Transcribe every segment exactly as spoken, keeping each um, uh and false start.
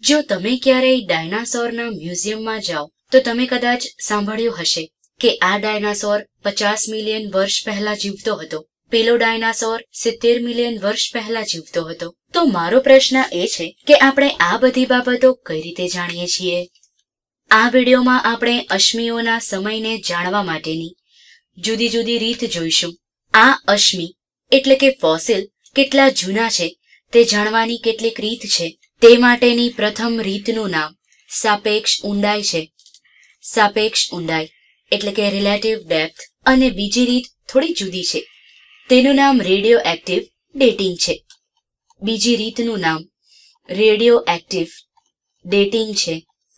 જો તમે ક્યારેય ડાયનાસોરના મ્યુઝિયમમાં જાઓ તો તમે કદાચ સાંભળ્યું હશે કે આ ડાયનાસોર પચાસ મિલિયન વર્ષ પહેલા જીવતો હતો, પેલો ડાયનાસોર સિત્તેર મિલિયન વર્ષ પહેલા જીવતો હતો. તો મારો પ્રશ્ન એ છે કે આપણે આ બધી બાબતો કઈ રીતે જાણીએ છીએ? આ વિડીયોમાં આપણે અશ્મિઓના સમયને જાણવા માટેની જુદી જુદી રીત જોઈશું. આ અશ્મિ એટલે કે ફોસિલ કેટલા જૂના છે તે જાણવાની કેટલીક રીત છે. તે માટેની પ્રથમ રીતનું નામ સાપેક્ષ ઊંડાઈ છે. સાપેક્ષ ઊંડાઈ એટલે કે રિલેટિવ ડેપ્થ. અને બીજી રીત થોડી જુદી છે, તેનું નામ રેડિયો એક્ટિવ ડેટિંગ છે. બીજી રીતનું નામ રેડિયો એક્ટિવ ડેટિંગ છે.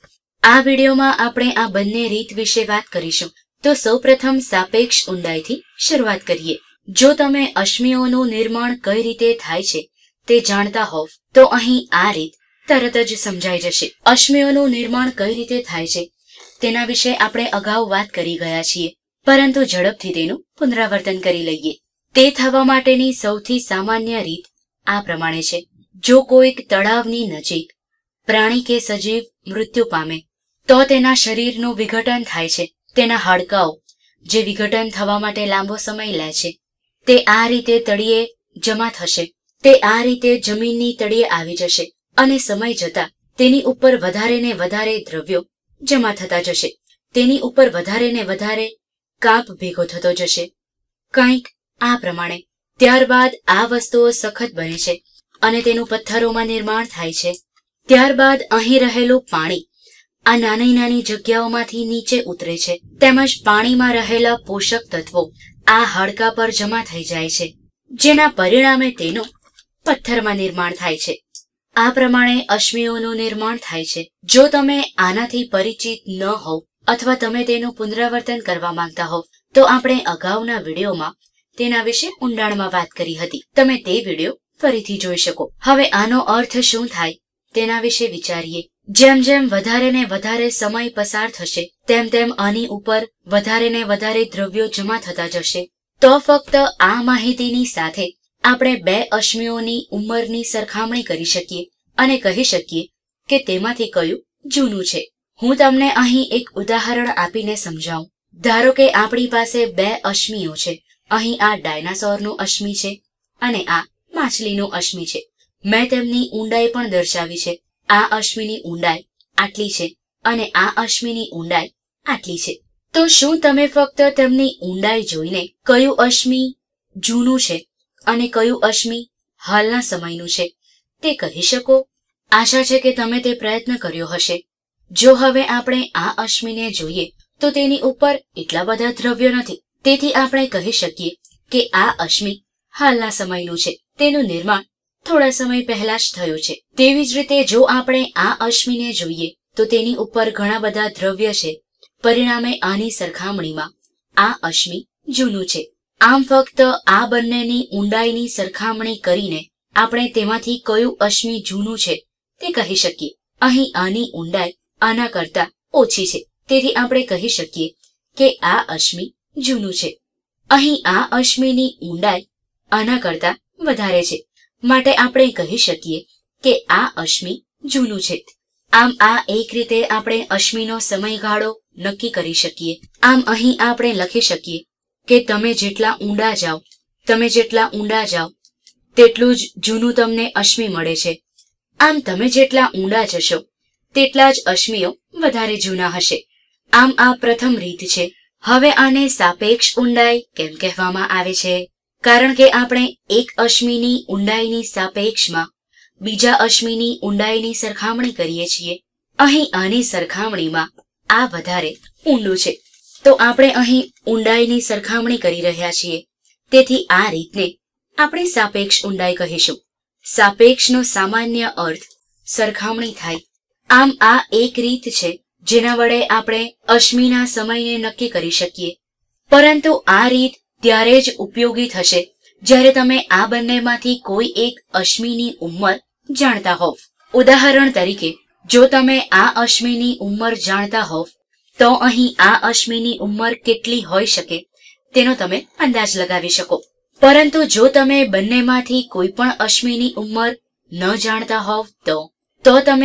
આ વિડીયોમાં આપણે આ બંને રીત વિશે વાત કરીશું. તો સૌપ્રથમ સાપેક્ષ ઊંડાઈથી શરૂઆત કરીએ. જો તમે અશ્મિઓનું નિર્માણ કઈ રીતે થાય છે તે જાણતા હોવ તો અહીં આ રીત તરત જ સમજાઈ જશે. અશ્મિઓનું નિર્માણ કઈ રીતે થાય છે તેના વિશે આપણે અગાઉ વાત કરી ગયા છીએ, પરંતુ ઝડપથી તેનું પુનરાવર્તન કરી લઈએ. તે થવા માટેની સૌથી સામાન્ય રીત આ પ્રમાણે છે. જો કોઈક તળાવની નજીક પ્રાણી કે સજીવ મૃત્યુ પામે તો તેના શરીરનું વિઘટન થાય છે. તેના હાડકાઓ જે વિઘટન થવા માટે લાંબો સમય લે છે તે આ રીતે તળિયે જમા થશે. તે આ રીતે જમીનની તળિયે આવી જશે અને સમય જતા તેની ઉપર વધારે ને વધારે દ્રવ્યો જમા થતા જશે. તેની ઉપર વધારે ને વધારે કાપ ભેગો થતો જશે, કંઈક આ પ્રમાણે. ત્યારબાદ આ વસ્તુઓ સખત બને છે અને તેનું પથ્થરોમાં નિર્માણ થાય છે. ત્યારબાદ અહીં રહેલું પાણી આ નાની નાની જગ્યાઓમાંથી નીચે ઉતરે છે, તેમજ પાણીમાં રહેલા પોષક તત્વો આ હાડકા પર જમા થઈ જાય છે, જેના પરિણામે તેનું પથ્થરમાં નિર્માણ થાય છે. આ પ્રમાણે અશ્મિઓનું નિર્માણ થાય છે. જો તમે આનાથી પરિચિત ન હોવ અથવા તમે તેનું પુનરાવર્તન કરવા માંગતા હોવ તો આપણે અગાઉના વિડીયોમાં તેના વિશે ઊંડાણમાં વાત કરી હતી. તમે તે વિડીયો ફરીથી જોઈ શકો. હવે આનો અર્થ શું થાય તેના વિશે વિચારીએ. જેમ જેમ વધારે ને વધારે સમય પસાર થશે તેમ તેમ આની ઉપર વધારે ને વધારે દ્રવ્યો જમા થતા જશે. તો ફક્ત આ માહિતીની સાથે આપણે બે અશ્મિઓની ઉંમરની સરખામણી કરી શકીએ અને કહી શકીએ કે તેમાંથી કયું જૂનું છે. હું તમને અહીં એક ઉદાહરણ આપીને સમજાવું. ધારો કે આપણી પાસે બે અશ્મિઓ છે. અહીં આ ડાયનાસોરનું અશ્મિ છે અને આ માછલીનું અશ્મિ છે. મેં તેમની ઊંડાઈ પણ દર્શાવી છે. આ અશ્મિની ઊંડાઈ આટલી છે અને આ અશ્મિની ઊંડાઈ આટલી છે. તો શું તમે ફક્ત તેમની ઊંડાઈ જોઈને કયું અશ્મિ જૂનું છે અને કયું અશ્મિ હાલના સમયનું છે તે કહી શકો? આશા છે કે તમે તે પ્રયત્ન કર્યો હશે. જો હવે આપણે આ અશ્મિને જોઈએ તો તેની ઉપર એટલા બધા દ્રવ્યો નથી, તેથી આપણે કહી શકીએ કે આ અશ્મિ હાલના સમયનું છે. તેનું નિર્માણ થોડા સમય પહેલા જ થયું છે. તેવી જ રીતે જો આપણે આ અશ્મિને જોઈએ તો તેની ઉપર ઘણા બધા દ્રવ્ય છે, પરિણામે આની સરખામણીમાં આ અશ્મિ જૂનું છે. આમ ફક્ત આ બંનેની ઊંડાઈની સરખામણી કરીને આપણે તેમાંથી કયું અશ્મિ જૂનું છે તે કહી શકીએ. અહીં આની ઊંડાઈ આના કરતા ઓછી છે, તેથી આપણે કહી શકીએ કે આ અશ્મિ જૂનું છે. અહીં આ અશ્મિની ઊંડાઈ આના કરતા વધારે છે, માટે આપણે કહી શકીએ કે આ અશ્મિ જૂનું છે. આમ આ એક રીતે આપણે અશ્મિનો સમયગાળો નક્કી કરી શકીએ. આમ અહીં આપણે લખી શકીએ કે તમે જેટલા ઊંડા જાઓ તમે જેટલા ઊંડા જાઓ તેટલું જ જૂનું તમને અશ્મિ મળે છે. આમ તમે જેટલા ઊંડા જશો તેટલા જ અશ્મિઓ વધારે જૂના હશે. આમ આ પ્રથમ રીત છે. હવે આને સાપેક્ષ ઊંડાઈ કેમ કહેવામાં આવે છે? કારણ કે આપણે એક અશ્મિની ઊંડાઈની સાપેક્ષમાં બીજા અશ્મિની ઊંડાઈની સરખામણી કરીએ છીએ. અહીં આની સરખામણીમાં આ વધારે ઊંડું છે, તો આપણે અહીં ઊંડાઈની સરખામણી કરી રહ્યા છીએ. તેથી આ રીતને આપણે સાપેક્ષ ઊંડાઈ કહીશું. સાપેક્ષનો સામાન્ય અર્થ સરખામણી થાય. આમ આ એક રીત છે જેના વડે આપણે અશ્મિના સમયને નક્કી કરી શકીએ. પરંતુ આ રીત ત્યારે જ ઉપયોગી થશે જ્યારે તમે આ બંનેમાંથી કોઈ એક અશ્મિની ઉંમર જાણતા હોવ. ઉદાહરણ તરીકે જો તમે આ અશ્મિની ઉંમર જાણતા હોવ તો અહીં આ અશ્મિની ઉંમર કેટલી હોઈ શકે તેનો તમે અંદાજ લગાવી શકો. પરંતુ જો તમે બંનેમાંથી કોઈ પણ અશ્મિની ઉંમર ન જાણતા હોવ તો તો તમે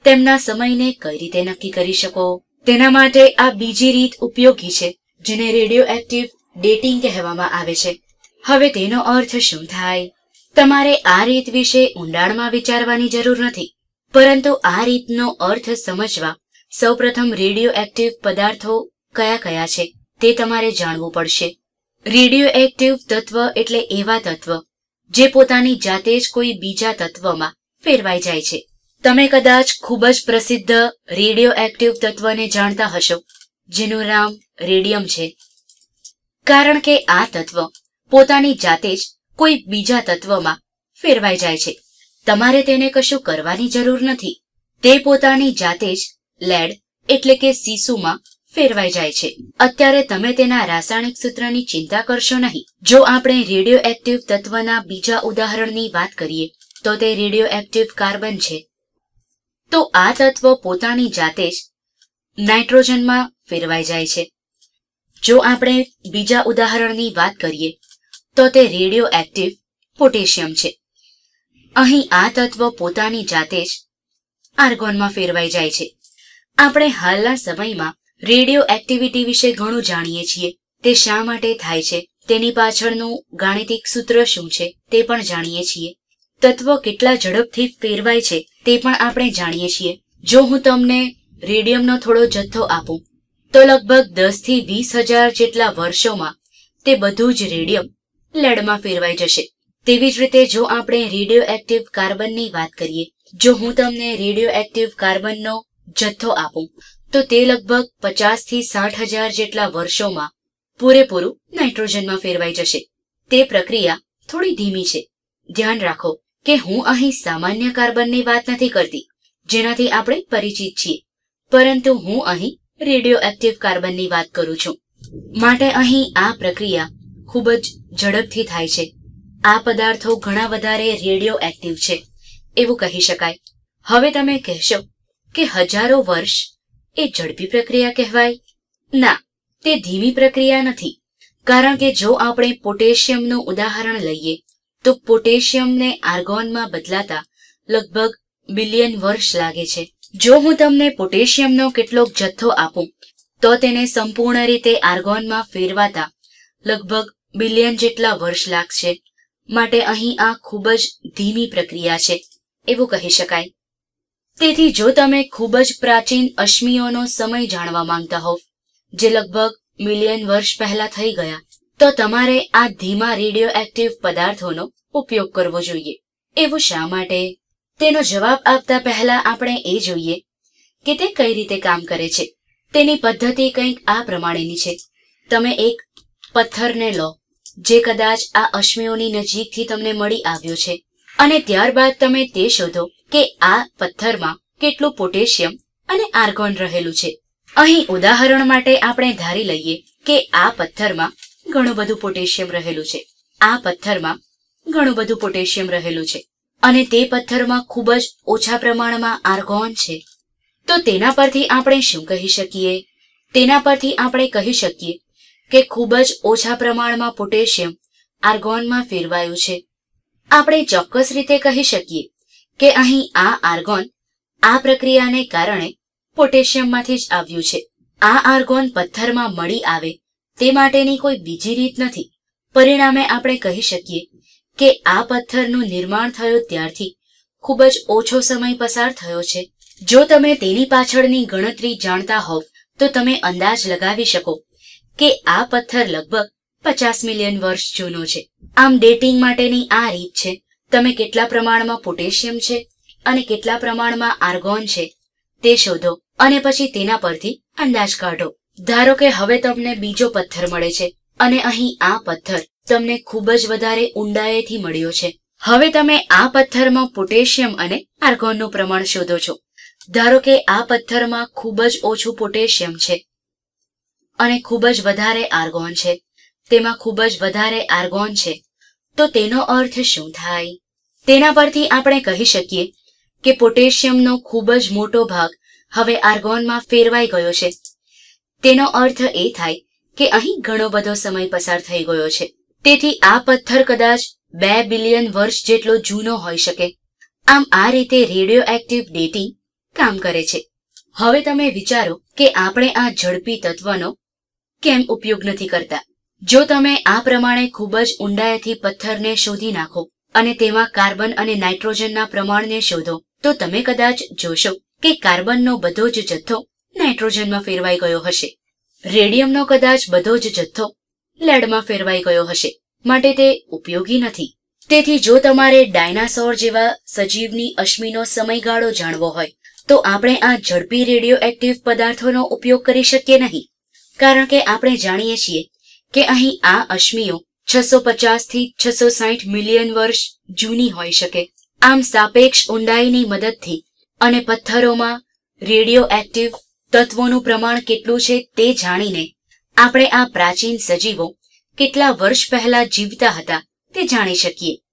તેમના સમયને કઈ રીતે નક્કી કરી શકો તેના માટે આ બીજી રીત ઉપયોગી છે, જેને રેડિયો એક્ટિવ ડેટિંગ કહેવામાં આવે છે. હવે તેનો અર્થ શું થાય? તમારે આ રીત વિશે ઊંડાણમાં વિચારવાની જરૂર નથી, પરંતુ આ રીતનો અર્થ સમજવા સૌપ્રથમ રેડિયો એક્ટિવ પદાર્થો કયા કયા છે તે તમારે જાણવું પડશે. રેડિયો એક્ટિવ તત્વ એટલે એવા તત્વ જે પોતાની જાતે જ કોઈ બીજા તત્વમાં ફેરવાઈ જાય છે. તમે કદાચ ખૂબ જ પ્રસિદ્ધ રેડિયો એક્ટિવ તત્વને જાણતા હશો, જેનું નામ રેડિયમ છે. કારણ કે આ તત્વ પોતાની જાતે જ કોઈ બીજા તત્વમાં ફેરવાઈ જાય છે. તમારે તેને કશું કરવાની જરૂર નથી. તે પોતાની જાતે જ લેડ એટલે કે સીસુમાં ફેરવાઈ જાય છે. અત્યારે તમે તેના રાસાયણિક સૂત્રની ચિંતા કરશો નહીં. જો આપણે રેડિયો એક્ટિવ તત્વના બીજા ઉદાહરણની વાત કરીએ તો તે રેડિયો એક્ટિવ કાર્બન છે. તો આ તત્વ પોતાની જાતે જ નાઇટ્રોજનમાં ફેરવાઈ જાય છે. જો આપણે બીજા ઉદાહરણની વાત કરીએ તો તે રેડિયો એક્ટિવ પોટેશિયમ છે. અહીં આ તત્વ પોતાની જાતે જ આર્ગોનમાં ફેરવાઈ જાય છે. આપણે હાલના સમયમાં રેડિયો એક્ટિવિટી વિશે ઘણું જાણીએ છીએ. તે શા માટે થાય છે તેની પાછળનું ગાણિતિક સૂત્ર શું છે તે પણ જાણીએ છીએ. તત્વ કેટલા ઝડપથી ફેરવાય છે તે પણ આપણે જાણીએ છીએ. જો હું તમને રેડિયમનો થોડો જથ્થો આપું તો લગભગ દસ થી વીસ હજાર જેટલા વર્ષોમાં તે બધું જ રેડિયમ લેડમાં ફેરવાઈ જશે. તેવી જ રીતે જો આપણે રેડિયો એક્ટિવ કાર્બનની વાત કરીએ, જો હું તમને રેડિયો એક્ટિવ કાર્બનનો જથ્થો આપું તો તે લગભગ પચાસ થી સાઠ હજાર જેટલા વર્ષોમાં પૂરેપૂરું નાઇટ્રોજનમાં ફેરવાઈ જશે. તે પ્રક્રિયા થોડી ધીમી છે. ધ્યાન રાખો કે હું અહીં સામાન્ય કાર્બનની વાત નથી કરતી, જેનાથી આપણે પરિચિત છીએ, પરંતુ હું અહીં રેડિયો એક્ટિવ કાર્બનની વાત કરું છું. માટે અહીં આ પ્રક્રિયા ખૂબ જ ઝડપથી થાય છે. આ પદાર્થો ઘણા વધારે રેડિયો એક્ટિવ છે એવું કહી શકાય. હવે તમે કહેશો કે હજારો વર્ષ એ ઝડપી પ્રક્રિયા કહેવાય? ના, તે ધીમી પ્રક્રિયા નથી. કારણ કે જો આપણે પોટેશિયમનું ઉદાહરણ લઈએ તો પોટેશિયમને આર્ગોનમાં બદલાતા લગભગ બિલિયન વર્ષ લાગે છે. જો હું તમને પોટેશિયમનો કેટલોક જથ્થો આપું તો તેને સંપૂર્ણ રીતે આર્ગોનમાં ફેરવાતા લગભગ બિલિયન જેટલા વર્ષ લાગશે. માટે અહીં આ ખૂબ જ ધીમી પ્રક્રિયા છે એવું કહી શકાય. તેથી જો તમે ખૂબ જ પ્રાચીન અશ્મિઓનો સમય જાણવા માંગતા હોવ, જે લગભગ મિલિયન વર્ષ પહેલા થઈ ગયા, તો તમારે આ ધીમા રેડિયો એક્ટિવ પદાર્થોનો ઉપયોગ કરવો જોઈએ. એવું શા માટે? તેનો જવાબ આપતા પહેલા આપણે એ જોઈએ કે તે કઈ રીતે કામ કરે છે. તેની પદ્ધતિ કંઈક આ પ્રમાણેની છે. તમે એક પથ્થરને લો જે કદાચ આ અશ્મિઓની નજીકથી તમને મળી આવ્યો છે, અને ત્યારબાદ તમે તે શોધો કે આ પથ્થરમાં કેટલું પોટેશિયમ અને આર્ગોન રહેલું છે. અહીં ઉદાહરણ માટે આપણે ધારી લઈએ કે આ પથ્થરમાં ઘણું બધું પોટેશિયમ રહેલું છે. આ પથ્થરમાં ઘણું બધું પોટેશિયમ રહેલું છે અને તે પથ્થરમાં ખૂબ જ ઓછા પ્રમાણમાં આર્ગોન છે. તો તેના પરથી આપણે શું કહી શકીએ? તેના પરથી આપણે કહી શકીએ કે ખૂબ જ ઓછા પ્રમાણમાં પોટેશિયમ આર્ગોનમાં ફેરવાયું છે. આપણે ચોક્કસ રીતે કહી શકીએ કે અહીં આ આર્ગોન આ પ્રક્રિયાને કારણે પોટેશિયમમાંથી જ આવ્યું છે. આ આર્ગોન પથ્થરમાં મળી આવે તે માટેની કોઈ બીજી રીત નથી. પરિણામે આપણે કહી શકીએ કે આ પથ્થરનું નિર્માણ થયું ત્યારથી ખૂબ જ ઓછો સમય પસાર થયો છે. જો તમે તેની પાછળની ગણતરી જાણતા હોવ તો તમે અંદાજ લગાવી શકો કે આ પથ્થર લગભગ પચાસ મિલિયન વર્ષ જૂનો છે. આમ ડેટિંગ માટેની આ રીત છે. તમે કેટલા પ્રમાણમાં પોટેશિયમ છે અને કેટલા પ્રમાણમાં આર્ગોન છે તે શોધો અને પછી તેના પરથી અંદાજ કાઢો. ધારો કે હવે તમને બીજો પથ્થર મળે છે અને અહીં આ પથ્થર તમને ખૂબ જ વધારે ઊંડાઈથી મળ્યો છે. હવે તમે આ પથ્થરમાં પોટેશિયમ અને આર્ગોનનું પ્રમાણ શોધો છો. ધારો કે આ પથ્થરમાં ખૂબ જ ઓછું પોટેશિયમ છે અને ખૂબ જ વધારે આર્ગોન છે. તેમાં ખૂબ જ વધારે આર્ગોન છે. તો તેનો અર્થ શું થાય? તેના પરથી આપણે કહી શકીએ કે પોટેશિયમનો ખૂબ જ મોટો ભાગ હવે આર્ગોનમાં ફેરવાઈ ગયો છે. તેનો અર્થ એ થાય કે અહીં ઘણો બધો સમય પસાર થઈ ગયો છે. તેથી આ પથ્થર કદાચ બે બિલિયન વર્ષ જેટલો જૂનો હોઈ શકે. આમ આ રીતે રેડિયો એક્ટિવ ડેટિંગ કામ કરે છે. હવે તમે વિચારો કે આપણે આ ઝડપી તત્વનો કેમ ઉપયોગ નથી કરતા. જો તમે આ પ્રમાણે ખૂબ જ ઊંડાઈથી પથ્થરને શોધી નાખો અને તેમાં કાર્બન અને નાઇટ્રોજનના પ્રમાણને શોધો તો તમે કદાચ જોશો કે કાર્બનનો બધો જ જથ્થો નાઇટ્રોજનમાં ફેરવાઈ ગયો હશે. રેડિયમનો કદાચ બધો જ જથ્થો લેડમાં ફેરવાઈ ગયો હશે. માટે તે ઉપયોગી નથી. તેથી જો તમારે ડાયનાસોર જેવા સજીવની અશ્મિનો સમયગાળો જાણવો હોય તો આપણે આ ઝડપી રેડિયો એક્ટિવ પદાર્થોનો ઉપયોગ કરી શકીએ નહીં. કારણ કે આપણે જાણીએ છીએ કે અહીં આ અશ્મિઓ છસો પચાસ થી છસો સાઠ મિલિયન વર્ષ જૂની હોઈ શકે. આમ સાપેક્ષ ઊંડાઈની મદદથી અને પથ્થરોમાં રેડિયો એક્ટિવ તત્વોનું પ્રમાણ કેટલું છે તે જાણીને આપણે આ પ્રાચીન સજીવો કેટલા વર્ષ પહેલા જીવતા હતા તે જાણી શકીએ.